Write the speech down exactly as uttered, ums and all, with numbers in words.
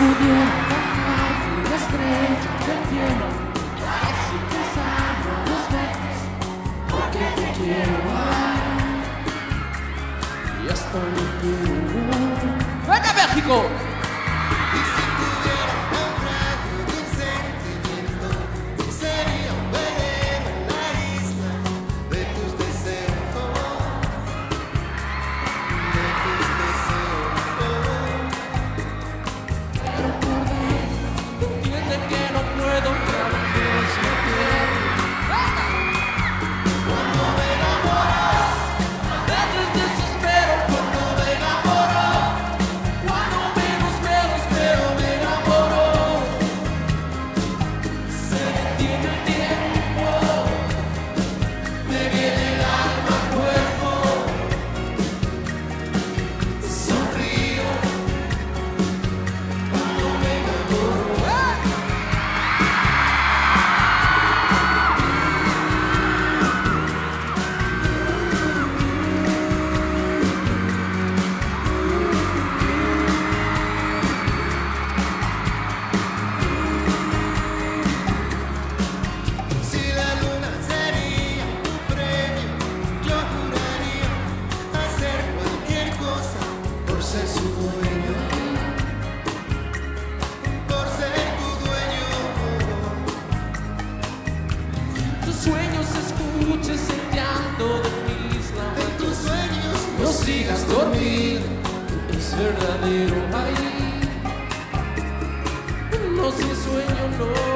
pudiera bajar una estrella del cielo, así pensando dos veces, porque te quiero amar. Y hasta el fin. ¡Venga, México! Y si tuviera un naufragio de un sentimiento, sería un velero en la isla de tus deseos, de tus deseos. Pero por dentro entiende que no puedo, que a veces me pierdo. Cuando me enamoro, A veces desespero cuando me enamoro. Cuando menos me lo espero me enamoro. Se detiene el tiempo, me viene el alma al cuerpo. sonrío cuando me enamoro. Si la luna sería tu premio, yo juraría hacer cualquier cosa por ser su dueño, por ser tu dueño. Tus sueños escuches el llanto de mi isla. En tus sueños No sigas dormido, es verdadero ahí. No, sin sueño no.